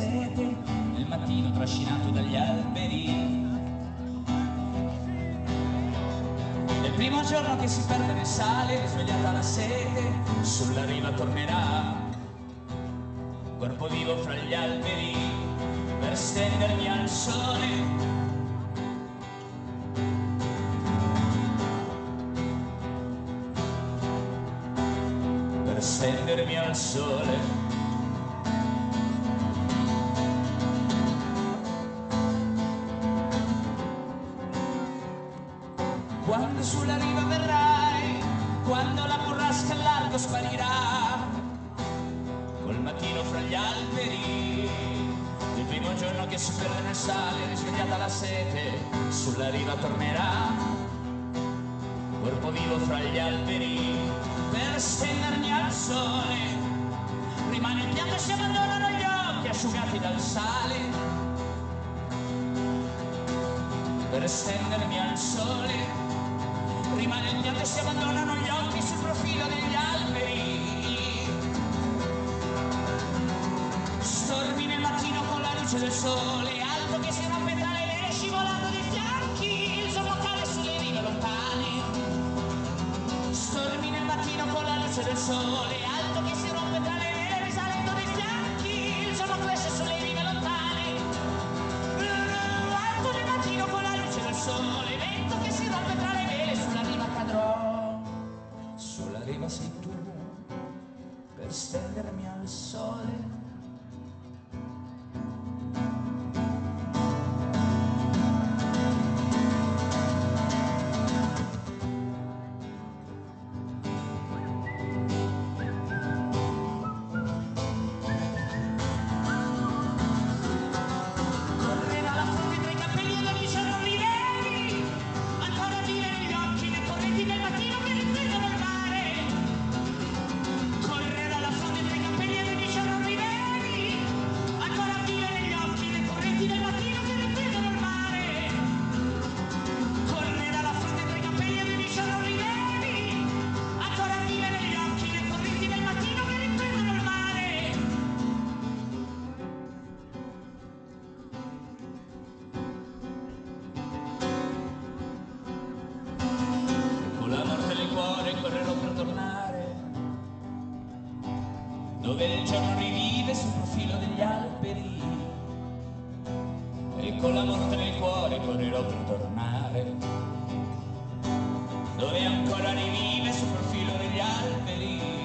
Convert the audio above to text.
sete, nel mattino trascinato dagli alberi. Nel primo giorno che si perde nel sale, risvegliata la sete, sulla riva tornerà, corpo vivo fra gli alberi, per stendermi al sole. Per stendermi al sole. Quando sulla riva verrai, quando la burrasca al largo sparirà, col mattino fra gli alberi, il primo giorno che si perde nel sale, risvegliata la sete, sulla riva tornerà, corpo vivo fra gli alberi, per stendermi al sole. Rimane il pianto e si abbandonano gli occhi asciugati dal sale, per stendermi al sole. Rimane il pianto e si abbandonano gli occhi sul profilo degli alberi. Stormi nel mattino con la luce del sole, alto che si rompe tra le vele scivolando dai fianchi, il giorno cade sulle rive lontane. Stormi nel mattino con la luce del sole, alto che si rompe tra le vele risalendo dai fianchi, il giorno cresce sulle rive lontane. Alto nel mattino con la luce del sole, vento che si rompe tra le vele, sulla riva cadrò, sulla riva sei tu, per stendermi al sole. Correrò per tornare dove il giorno rivive sul profilo degli alberi, e con la morte nel cuore correrò per tornare dove ancora rivive sul profilo degli alberi.